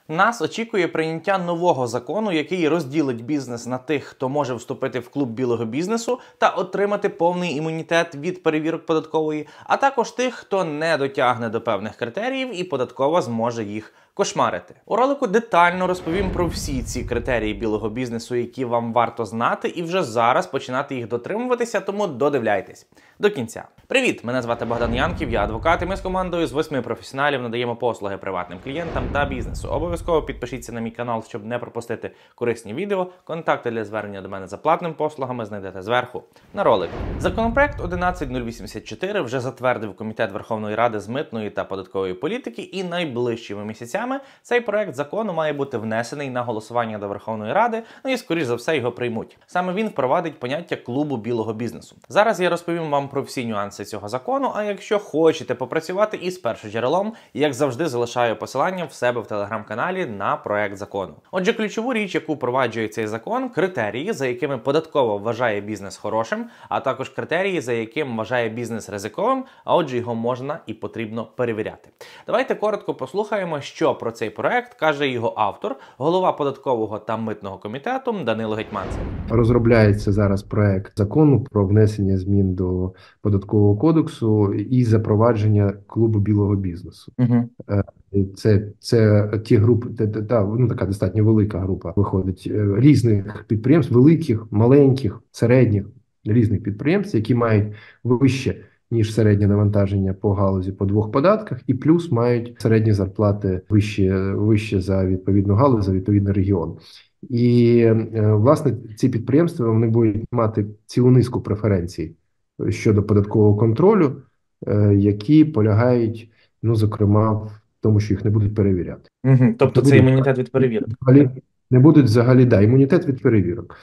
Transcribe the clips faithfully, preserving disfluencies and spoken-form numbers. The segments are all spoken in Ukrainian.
Нас очікує прийняття нового закону, який розділить бізнес на тих, хто може вступити в клуб білого бізнесу та отримати повний імунітет від перевірок податкової, а також тих, хто не дотягне до певних критеріїв і податкова зможе їх кошмарити. У ролику детально розповім про всі ці критерії білого бізнесу, які вам варто знати, і вже зараз починати їх дотримуватися, тому додивляйтесь до кінця. Привіт! Мене звати Богдан Янків, я адвокат, і ми з командою з восьми професіоналів надаємо послуги приватним клієнтам та бізнесу. Обов'язково підпишіться на мій канал, щоб не пропустити корисні відео. Контакти для звернення до мене за платними послугами знайдете зверху на ролику. Законопроект одинадцять нуль вісімдесят чотири вже затвердив Комітет Верховної Ради з митної та податкової політики, і найближчими місяцями цей проект закону має бути внесений на голосування до Верховної Ради, ну і скоріш за все його приймуть. Саме він впровадить поняття клубу білого бізнесу. Зараз я розповім вам про всі нюанси цього закону, а якщо хочете попрацювати із першоджерелом, як завжди залишаю посилання в себе в телеграм-каналі на проект закону. Отже, ключову річ, яку впроваджує цей закон – критерії, за якими податково вважає бізнес хорошим, а також критерії, за яким вважає бізнес ризиковим, а отже його можна і потрібно перевіряти. Давайте коротко послухаємо, що про цей проект каже його автор, голова податкового та митного комітету Данило Гетманцев. Розробляється зараз проект закону про внесення змін до податкового кодексу і запровадження клубу білого бізнесу. Угу. Це, це ті групи, та, та, ну, така достатньо велика група виходить різних підприємств, великих, маленьких, середніх, різних підприємств, які мають вище ніж середнє навантаження по галузі по двох податках, і плюс мають середні зарплати вище, вище за відповідну галузь, за відповідний регіон. І, власне, ці підприємства вони будуть мати цілу низку преференцій щодо податкового контролю, які полягають, ну, зокрема, в тому, що їх не будуть перевіряти. Угу. Тобто це імунітет від перевірок? Взагалі, не будуть взагалі, да, імунітет від перевірок.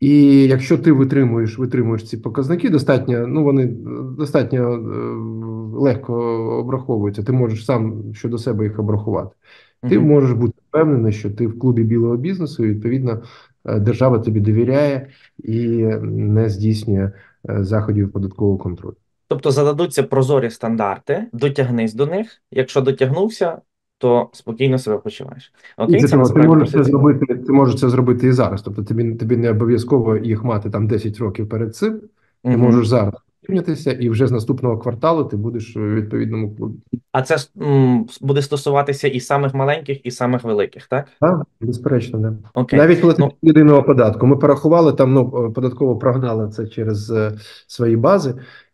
І якщо ти витримуєш, витримуєш ці показники, достатньо, ну, вони достатньо е, легко обраховуються. Ти можеш сам щодо себе їх обрахувати. Ти uh-huh. можеш бути впевнений, що ти в клубі білого бізнесу, і, відповідно, держава тобі довіряє і не здійснює заходів податкового контролю. Тобто зададуться прозорі стандарти, дотягнись до них, якщо дотягнувся, то спокійно себе почуваєш. Окей, це це ти можеш це зробити, ти можеш це зробити і зараз. Тобто тобі, тобі не обов'язково їх мати там десять років перед цим. Ти uh-huh. можеш зараз прийнятися, і вже з наступного кварталу ти будеш у відповідному клубі. А це м, буде стосуватися і самих маленьких, і самих великих, так? Так, безперечно, не. Окей. Навіть коли ну... єдиного податку. Ми порахували, там, ну, податково прогнали це через е, свої бази,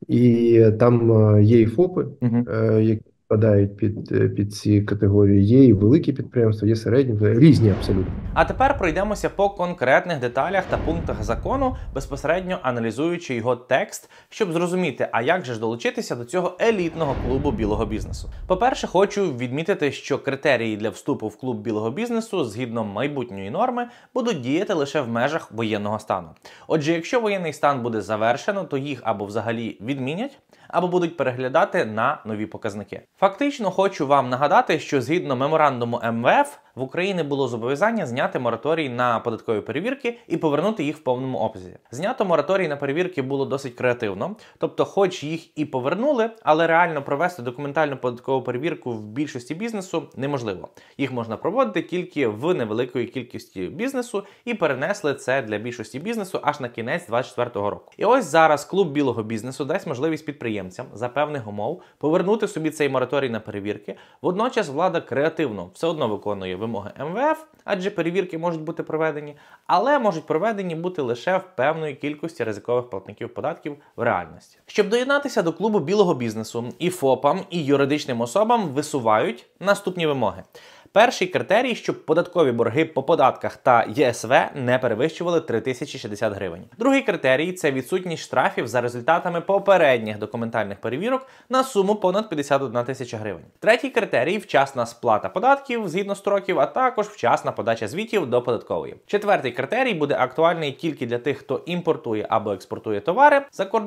і там е, є і ФОПи, uh-huh. е, які підпадають під, під ці категорії. Є і великі підприємства, є середні, різні абсолютно. А тепер пройдемося по конкретних деталях та пунктах закону, безпосередньо аналізуючи його текст, щоб зрозуміти, а як же ж долучитися до цього елітного клубу білого бізнесу. По-перше, хочу відмітити, що критерії для вступу в клуб білого бізнесу, згідно майбутньої норми, будуть діяти лише в межах воєнного стану. Отже, якщо воєнний стан буде завершено, то їх або взагалі відмінять, або будуть переглядати на нові показники. Фактично, хочу вам нагадати, що згідно меморандуму ем ве еф в Україні було зобов'язання зняти мораторій на податкові перевірки і повернути їх в повному обсязі. Знято мораторій на перевірки було досить креативно, тобто хоч їх і повернули, але реально провести документальну податкову перевірку в більшості бізнесу неможливо. Їх можна проводити тільки в невеликої кількості бізнесу, і перенесли це для більшості бізнесу аж на кінець двадцять четвертого року. І ось зараз клуб білого бізнесу дасть можливість підприємцям за певних умов повернути собі цей мораторій на перевірки. Водночас влада креативно все одно виконує вимоги ем ве еф, адже перевірки можуть бути проведені, але можуть проведені бути лише в певної кількості ризикових платників податків в реальності. Щоб доєднатися до клубу білого бізнесу, і ФОПам, і юридичним особам висувають наступні вимоги. Перший критерій, щоб податкові борги по податках та є ес ве не перевищували три тисячі шістдесят гривень. Другий критерій – це відсутність штрафів за результатами попередніх документальних перевірок на суму понад п'ятдесят одна тисяча гривень. Третій критерій – вчасна сплата податків згідно строків, а також вчасна подача звітів до податкової. Четвертий критерій буде актуальний тільки для тих, хто імпортує або експортує товари за кордон.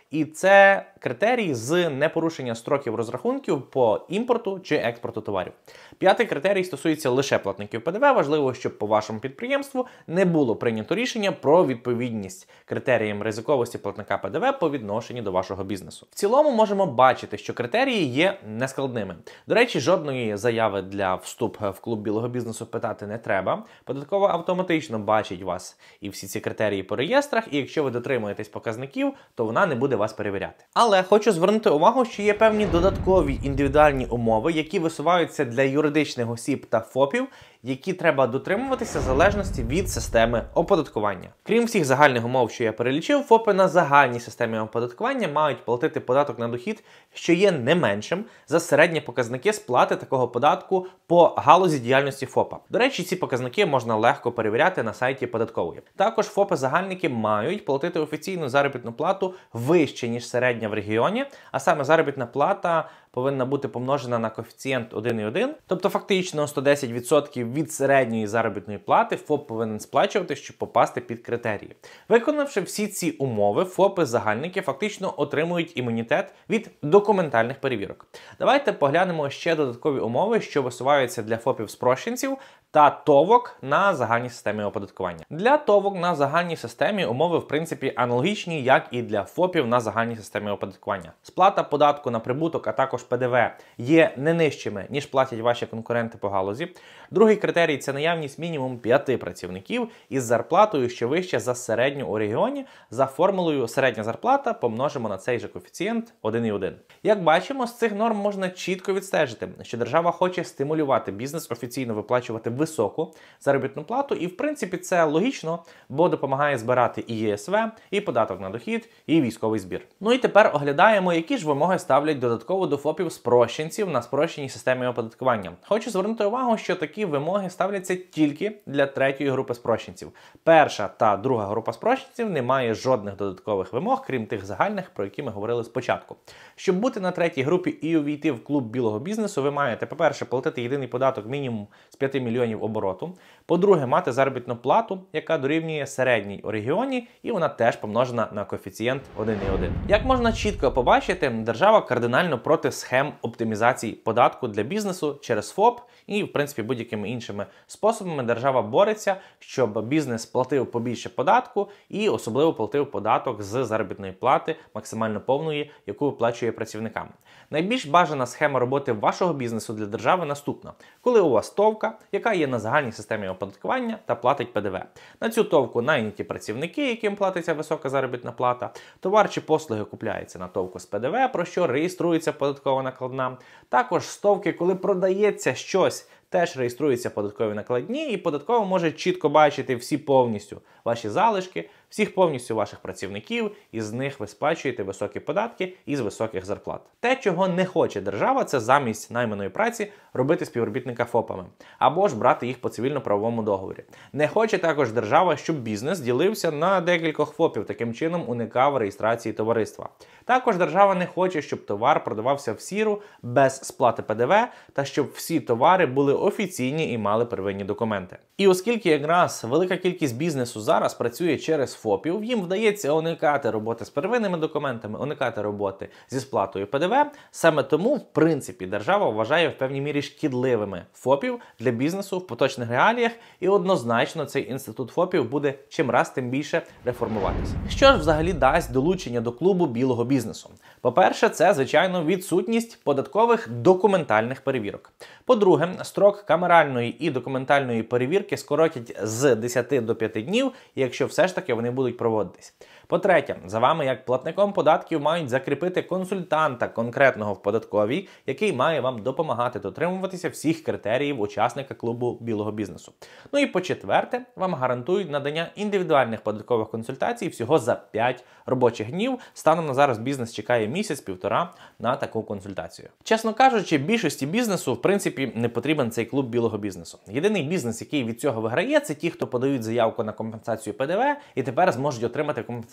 і це критерії з непорушення строків розрахунків по імпорту чи експорту товарів. П'ятий критерій стосується лише платників ПДВ. Важливо, щоб по вашому підприємству не було прийнято рішення про відповідність критеріям ризиковості платника ПДВ по відношенню до вашого бізнесу. В цілому можемо бачити, що критерії є нескладними. До речі, жодної заяви для вступу в клуб білого бізнесу питати не треба. Податкова автоматично бачить вас і всі ці критерії по реєстрах, і якщо ви дотримуєтесь показників, то вона не буде вас перевіряти. Але хочу звернути увагу, що є певні додаткові індивідуальні умови, які висуваються для юридичних осіб та ФОПів, які треба дотримуватися в залежності від системи оподаткування. Крім всіх загальних умов, що я перелічив, ФОПи на загальній системі оподаткування мають платити податок на дохід, що є не меншим за середні показники сплати такого податку по галузі діяльності ФОПа. До речі, ці показники можна легко перевіряти на сайті податкової. Також ФОПи-загальники мають платити офіційну заробітну плату вище, ніж середня в регіоні, а саме заробітна плата повинна бути помножена на коефіцієнт один цілих один, тобто фактично сто десять відсотків від середньої заробітної плати ФОП повинен сплачувати, щоб попасти під критерії. Виконавши всі ці умови, ФОПи-загальники фактично отримують імунітет від документальних перевірок. Давайте поглянемо ще додаткові умови, що висуваються для ФОПів-спрощенців та ТОВок на загальній системі оподаткування. Для ТОВок на загальній системі умови, в принципі, аналогічні, як і для ФОПів на загальній системі оподаткування. Сплата податку на прибуток, а також ПДВ є не нижчими, ніж платять ваші конкуренти по галузі. Другий критерій – це наявність мінімум п'яти працівників із зарплатою, що вища за середню у регіоні, за формулою середня зарплата помножимо на цей же коефіцієнт один цілих один. Як бачимо, з цих норм можна чітко відстежити, що держава хоче стимулювати бізнес офіційно виплачувати високу заробітну плату, і в принципі це логічно, бо допомагає збирати і ЄСВ, і податок на дохід, і військовий збір. Ну і тепер оглядаємо, які ж вимоги ставлять додатково до ФОПів-спрощенців на спрощеній системі оподаткування. Хочу звернути увагу, що такі вимоги ставляться тільки для третьої групи спрощенців. Перша та друга група спрощенців не має жодних додаткових вимог, крім тих загальних, про які ми говорили спочатку. Щоб бути на третій групі і увійти в клуб білого бізнесу, ви маєте, по-перше, платити єдиний податок мінімум з п'яти мільйонів обороту, по-друге, мати заробітну плату, яка дорівнює середній у регіоні, і вона теж помножена на коефіцієнт один цілих один. Як можна чітко побачити, держава кардинально проти схем оптимізації податку для бізнесу через ФОП і, в принципі, будь-якими іншими способами держава бореться, щоб бізнес платив побільше податку і особливо платив податок з заробітної плати максимально повної, яку виплачує працівникам. Найбільш бажана схема роботи вашого бізнесу для держави наступна. Коли у вас ТОВка, яка є на загальній системі оподаткування та платить ПДВ. На цю ТОВку найняті працівники, яким платиться висока заробітна плата, товар чи послуги купляються на ТОВку з ПДВ, про що реєструється податкова накладна. Також з ТОВки, коли продається щось, теж реєструються податкові накладні, і податкова може чітко бачити всі повністю ваші залишки, всіх повністю ваших працівників, і з них ви сплачуєте високі податки із високих зарплат. Те, чого не хоче держава, це замість найманої праці робити співробітника ФОПами, або ж брати їх по цивільно-правовому договорі. Не хоче також держава, щоб бізнес ділився на декількох ФОПів, таким чином уникав реєстрації товариства. Також держава не хоче, щоб товар продавався в сіру, без сплати ПДВ, та щоб всі товари були офіційні і мали первинні документи. І оскільки якраз велика кількість бізнесу зараз працює через ФОПів, їм вдається уникати роботи з первинними документами, уникати роботи зі сплатою ПДВ, саме тому, в принципі, держава вважає в певній мірі шкідливими ФОПів для бізнесу в поточних реаліях, і однозначно цей інститут ФОПів буде чим раз тим більше реформуватися. Що ж взагалі дасть долучення до клубу білого бізнесу? По-перше, це, звичайно, відсутність податкових документальних перевірок. По-друге, строк камеральної і документальної перевірки скоротять з десяти до п'яти днів, якщо все ж таки вони будуть проводитись. По-третє, за вами як платником податків мають закріпити консультанта конкретного в податковій, який має вам допомагати дотримуватися всіх критеріїв учасника клубу білого бізнесу. Ну і по-четверте, вам гарантують надання індивідуальних податкових консультацій всього за п'ять робочих днів. Станом на зараз бізнес чекає місяць-півтора на таку консультацію. Чесно кажучи, більшості бізнесу, в принципі, не потрібен цей клуб білого бізнесу. Єдиний бізнес, який від цього виграє, це ті, хто подають заявку на компенсацію ПДВ і тепер зможуть отримати компенсацію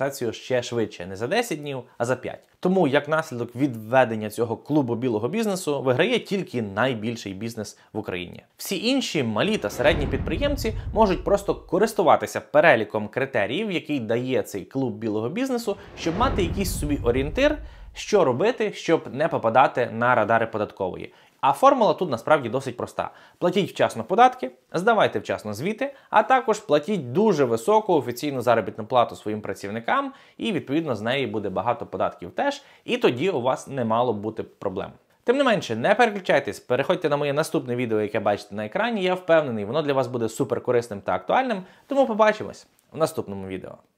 компенсацію ще швидше, не за десять днів, а за п'ять. Тому, як наслідок від введення цього клубу білого бізнесу, виграє тільки найбільший бізнес в Україні. Всі інші малі та середні підприємці можуть просто користуватися переліком критеріїв, який дає цей клуб білого бізнесу, щоб мати якийсь собі орієнтир, що робити, щоб не попадати на радари податкової. А формула тут насправді досить проста. Платіть вчасно податки, здавайте вчасно звіти, а також платіть дуже високу офіційну заробітну плату своїм працівникам, і відповідно з неї буде багато податків теж, і тоді у вас не мало бути проблем. Тим не менше, не переключайтесь, переходьте на моє наступне відео, яке бачите на екрані, я впевнений, воно для вас буде суперкорисним та актуальним, тому побачимось в наступному відео.